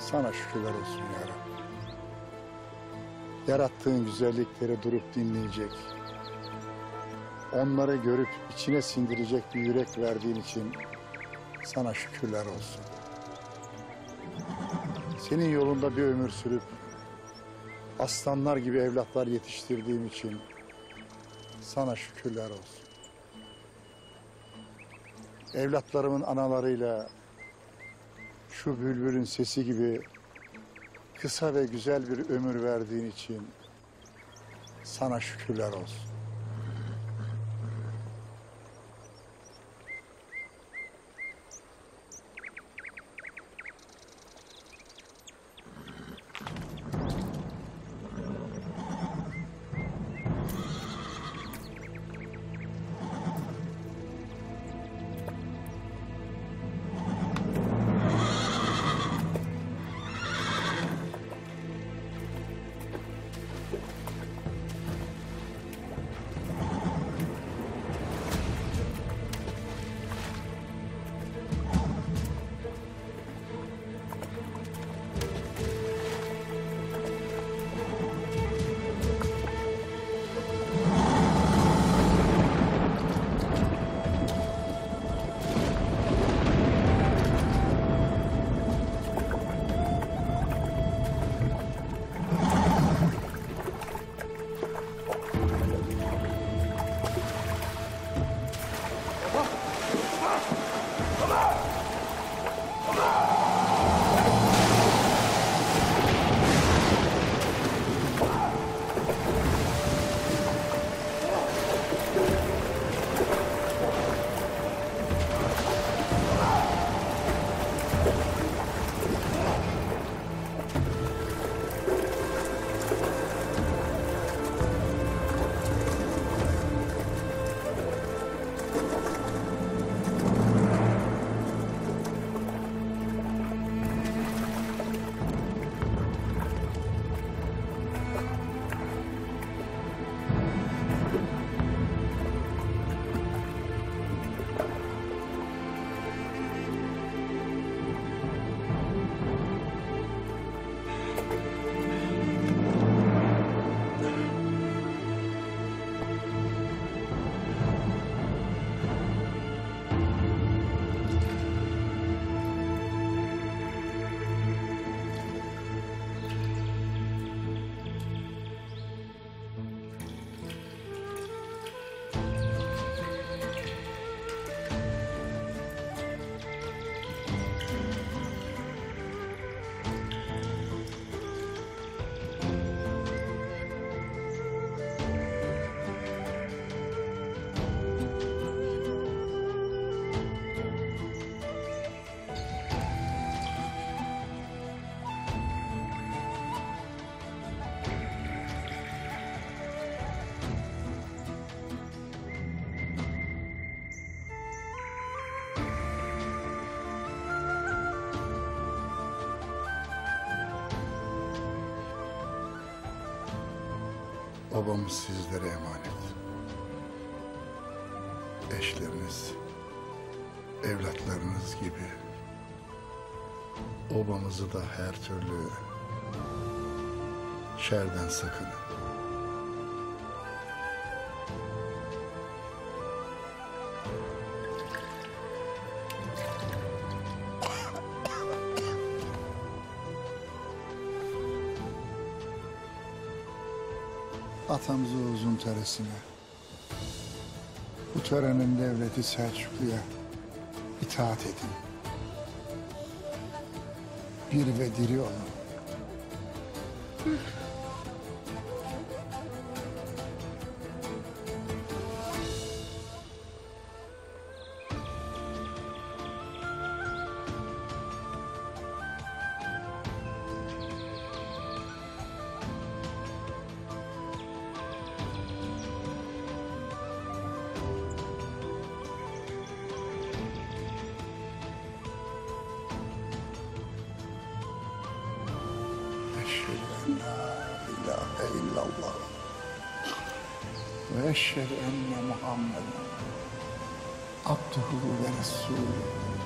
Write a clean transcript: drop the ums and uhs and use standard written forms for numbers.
Sana şükürler olsun ya Rabbi. Yarattığın güzellikleri durup dinleyecek, onları görüp içine sindirecek bir yürek verdiğin için sana şükürler olsun. Senin yolunda bir ömür sürüp aslanlar gibi evlatlar yetiştirdiğim için sana şükürler olsun. Evlatlarımın analarıyla şu bülbülün sesi gibi kısa ve güzel bir ömür verdiğin için sana şükürler olsun. Babamız sizlere emanet. Eşleriniz, evlatlarınız gibi obamızı da her türlü şerden sakının. Atamızı uzun töresine, bu törenin devleti Selçuklu'ya itaat edin. Bir ve diri olun. La ilahe illallah ve eşhedü enne Muhammeden abduhu ve resulü.